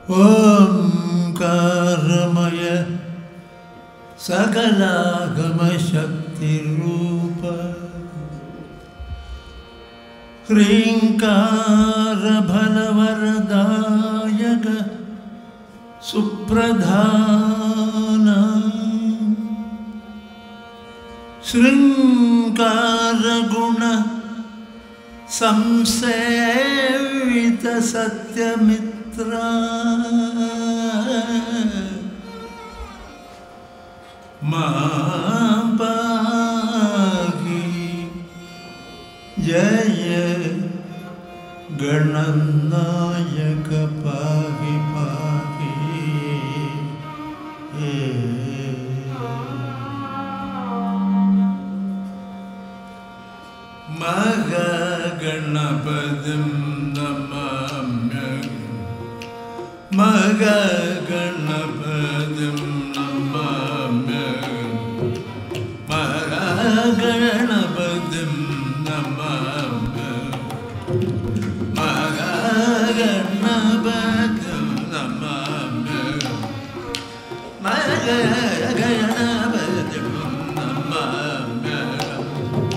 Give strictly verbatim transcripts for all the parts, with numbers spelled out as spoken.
ओंकारमय सकलागम शक्ति रूप ह्रींकार भलवरदायक सुप्रधान श्रृंगार गुण संसेवित सत्यमित्रा मां पाहि जय गणनायक पाहि पाहि मग गणपतिं नमाम्यहं मग गणपतिं नमाम्यहं मग गणपतिं नमाम्यहं मग गणपतिं नमाम्यहं मग गणपतिं नमाम्यहं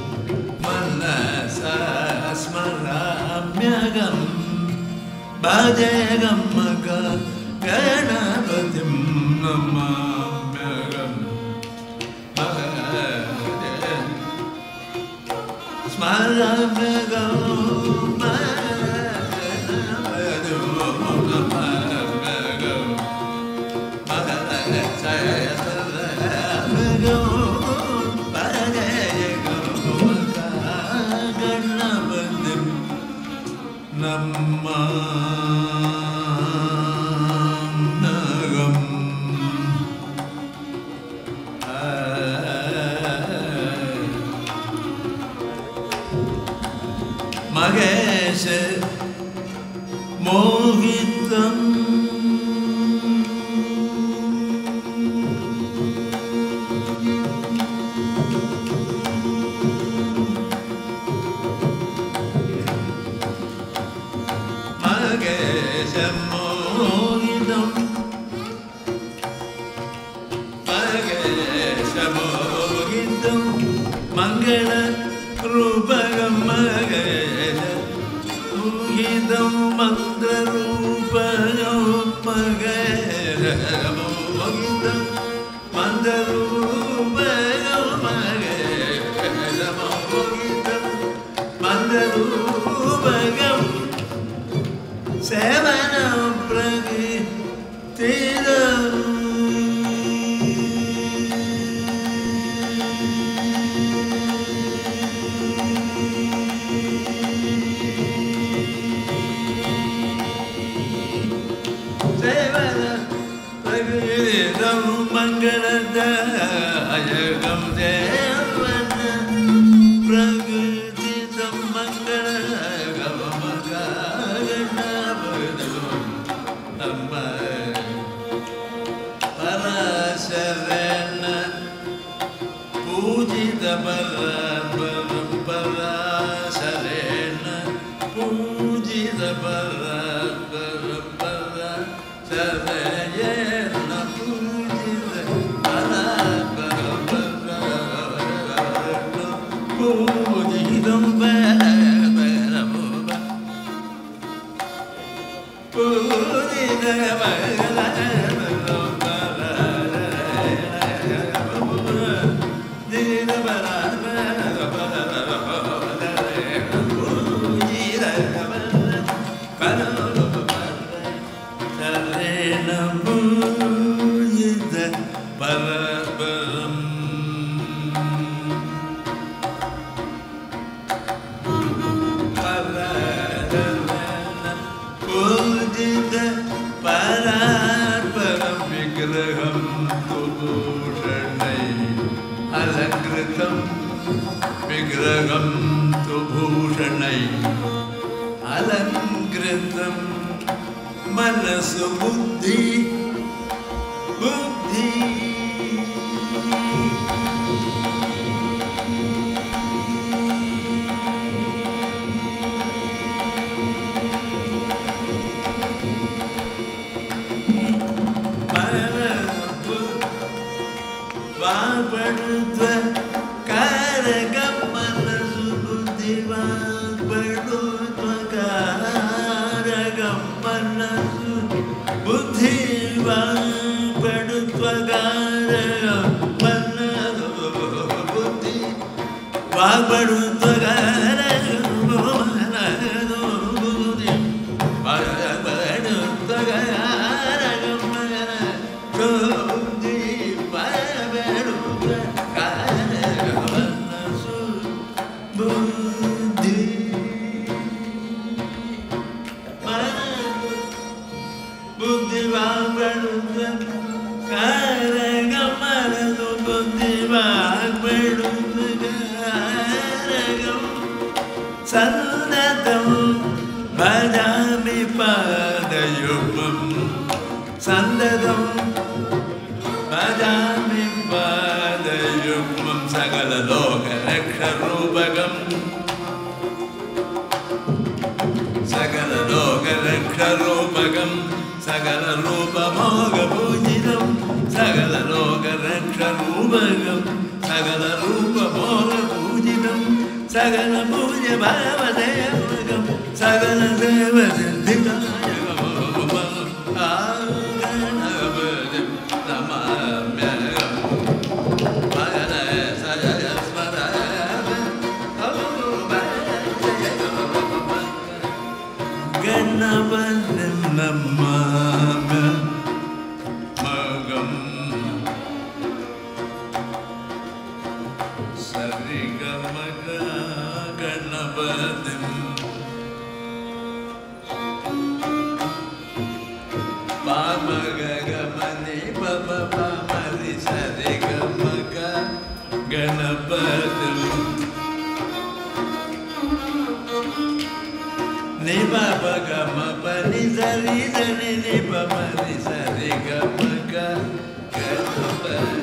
मनसा स्मराम्यहं भजेऽहं मग गणपतिं नमाम्यहं स्मराम्यहं मगेश मोहितं मगेश मोहितं मगेश मोहितं मंगल रूपकं मगेश मोहितं मन्त्ररूपकं मगेश मोहितं मन्त्ररूपकं मगेश मोहितं मन्त्ररूपकं सेवनं प्रकृतिरं मंगलदायकं देवन प्रकृतिं मंगलदायकं गणपतिं नमाम्यहं पराशरेण पूजित परात्परं पराशरेण पूजित परात्परं पराशरेण पूजितं परमो पूजितं परात्परं विग्रहं तु भूषणैः अलङ्कृतं विग्रहं तु भूषणैः अलङ्कृतं मनसु बुद्धि बुद्धि ಮನಸ್ಸು ಬುದ್ಧಿ ವಾಗ್ಪಡುತ್ವಗಾರ ಮನಸ್ಸು ಬುದ್ಧಿ ವಾಗ್ಪಡುತ್ವಗಾರ ಮನಸ್ಸು ಬುದ್ಧಿ ವಾಗ್ಪಡುತ್ವಗಾರ Sandadam bhajami padayumam Sandadam bhajami padayumam Sagala loka raksha rupagam Sagala loka raksha rupagam Sagala rupa moga pujidam Sagala loka raksha rupagam Sagala rupa moga pujidam Sagala puja bhava devagam Sagala deva siddhitayagam Aganabhadim namamyagam Bhagana sajaya smarayam Ganabhadim namamyagam Sarigamaga Ganabhadim Pamagagamani Baba Pamari Sarigamaga Ganabhadim Ni Baba Gamapani Sari Sari Ni Pamari Sarigamaga Ganabhadim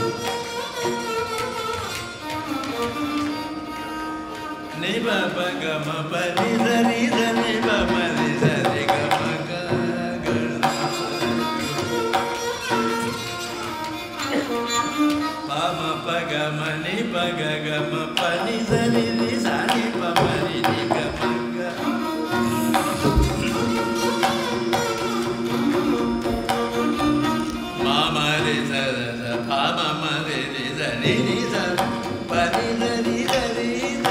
Ni Baba Gama Pani Sari Sari Baba Ni Sari Gama Ga Pama Pagama Ni Paga Gama Pani Sari Ni Sari Baba Ni Gama Ga Mama Ni Sari Pama Mari Ni Sari Ni Sari Pani Sari Sari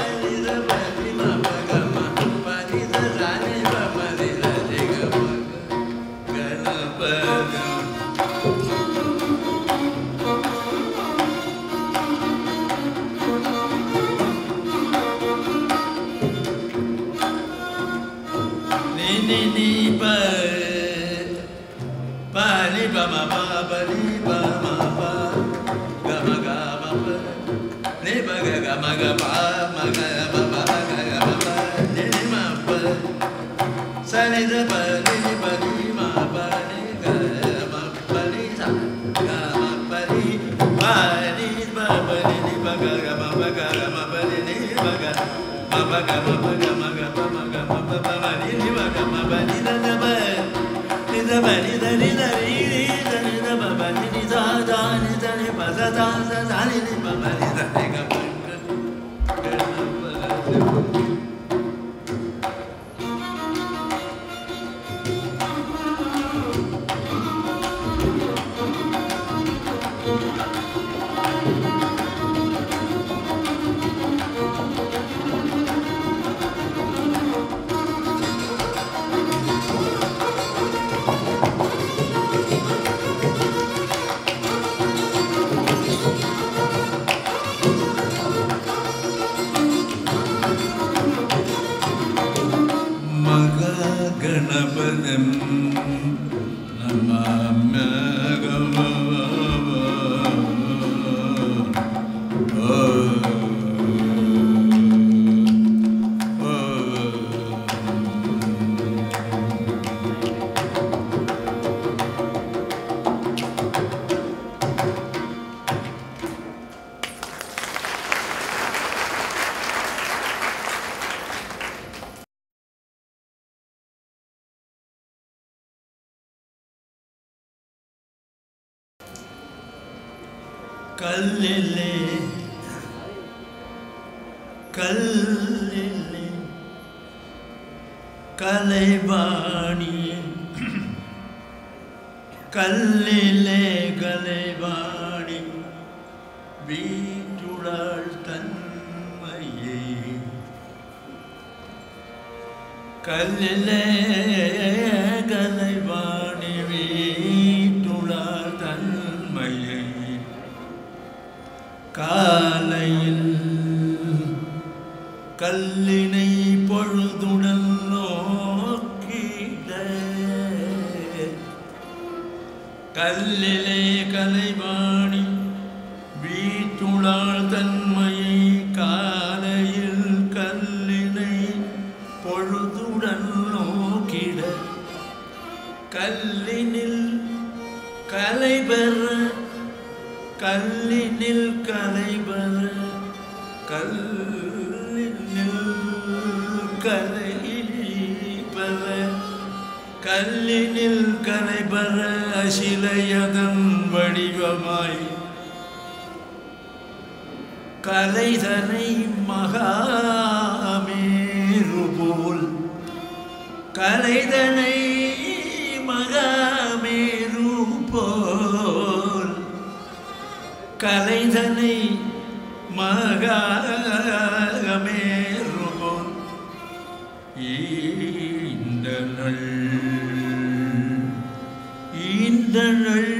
Ni ni pa pa ni pa ma pa pa ni pa ma pa ga ma ga ma pa ni pa ga ga ma ga pa ma ga ma pa ga ga ma pa ni ni ma pa sa ni da pa ni ni pa ni ma pa ni ga ma pa ni sa ga ma pa ni pa ni pa pa ni ni pa ga ga ma pa ga ga ma pa ni ni pa ga ma pa ga ma pa ga ma ga pa ma ga ma pa pa ma ni ni pa ga ma pa ni da da pa ni da pa ni da ni da ni ni da ni da pa pa ni ni da da ni da ni pa da da da da ni ni pa pa ni da ni ga pa ga ga pa Ganabhadim namamyagam Kallile Kallile Kalaibani கல்லிலே கலைவாணி வீட்டுடாள் தன்மையை கல்லிலே கலைவாணி வீட்டுடாள் தன்மையை காலையில் கல்லினை பொழுதுடன் நோக்கிட கல்லிலே கலைவாணி வீட்டுளாள் தன்மையை காலையில் கல்லினை பொழுதுடன் நோக்கிட கல்லினில் கலைபெற கல்லினில் கலைபெற கல்லினில் கலைபெற கல்லினில் கலைபெற அசிலையதன் வடிவமாய் கலைதனை மகாமேரு போல் கலைதனை மகாமேரு போல் கலைதனை மகாமேரு போல் ஈந்தனள் ஈந்தனள்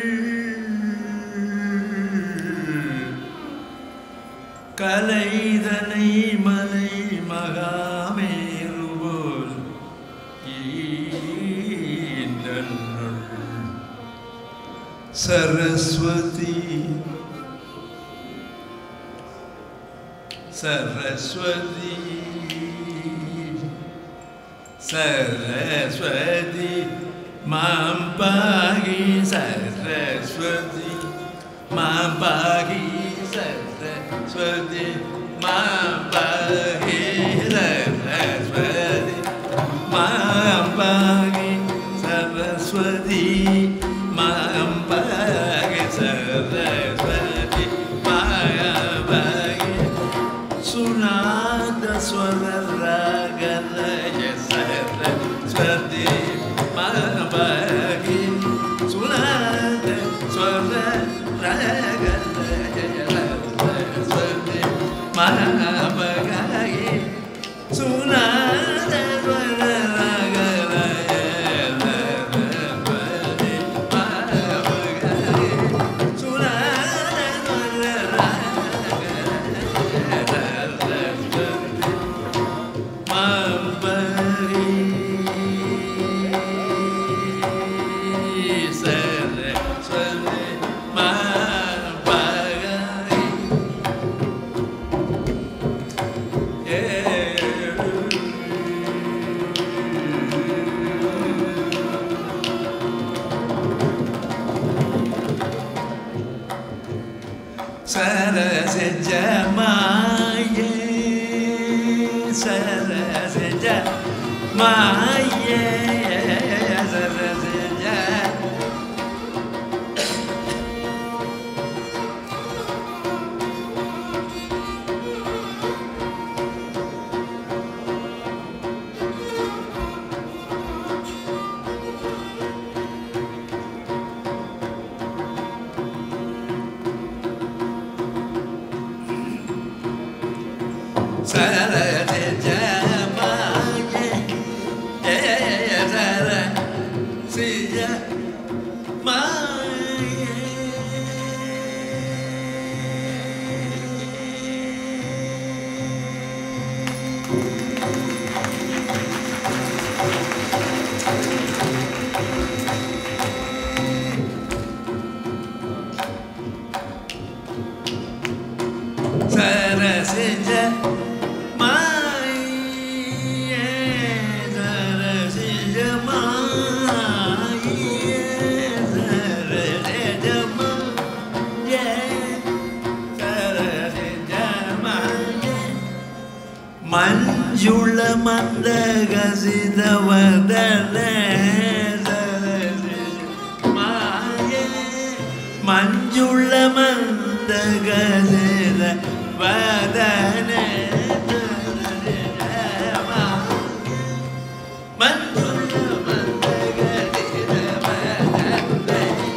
கலைதனை மலை மகாமேரு போல் ஈந்தனள் Saraswati Saraswati Saraswati மாம்பாகி Saraswati மாம்பாகி Saraswati மாம்பாகி Saraswati மாம்பாகி Saraswati மாம்பாகி Saraswati மாம்பாகி சுனாத ஸ்வரராகலய Saraswati மாம்பாகி சுனாத ஸ்வரராகலய Saraswati மாம்பாகி சுனாத ஸ்வரராகலய Saraswati மாம்பாகி சுனாத Sarasja Maye, Sarasja Maye, Sarasja. Sarasja Maye, Sarasja Maye. Sarasja Manjula mandagazida vadane Maye Manjula mandagazida vadane Manjula mandagazida vadane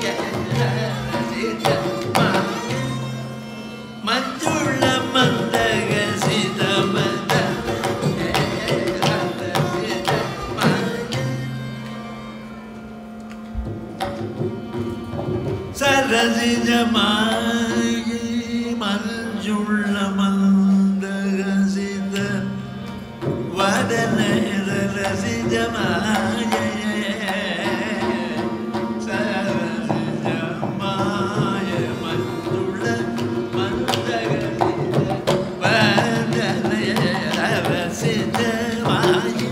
Sarasijamayi manjulla mandagasita vadana sarasijamayi sarasijamayi manjulla mandagasita vadana sarasijamayi.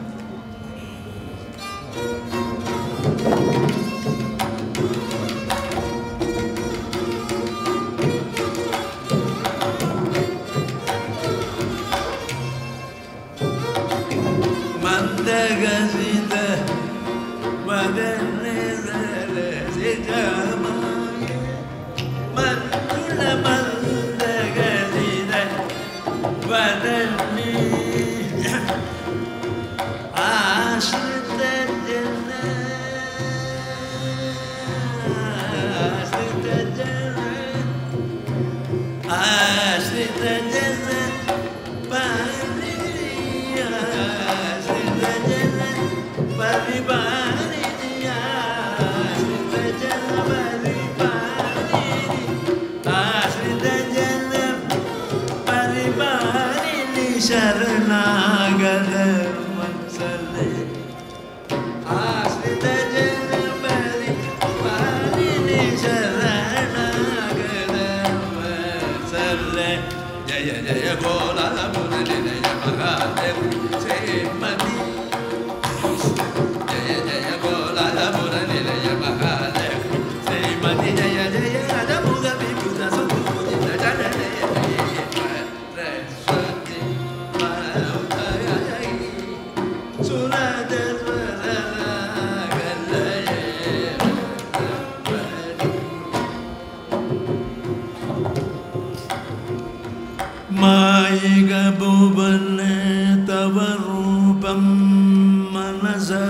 Mandagasita vadana sarasijamayi manjulla mandagasita vadana ashrita jana ashrita jana ashrita jana pariya ashrita jana paripariya ashrita jana paripariya ashrita jana paripariya sharanagara vatsale ashrita jana paripariya sharanagara vatsale. Jaya jaya gola muralilaya Mahadev Srimati. Jaya jaya gola muralilaya Mahadev Srimati. Jaya jaya adamuga bikuda sukudita jaya jaya jaya Reswati Mautayai Suradasvaragalaye Mayiga bhuvane tava rupam manasa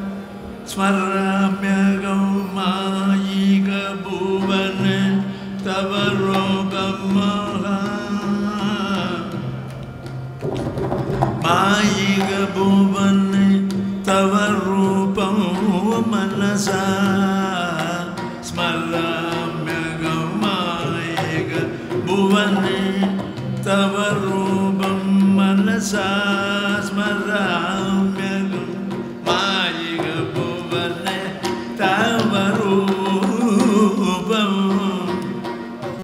smaramyagam mayiga bhuvane tava rupam mayiga bhuvane tava rupam manasa smaramyagam mayiga bhuvane tava rupam manasa smara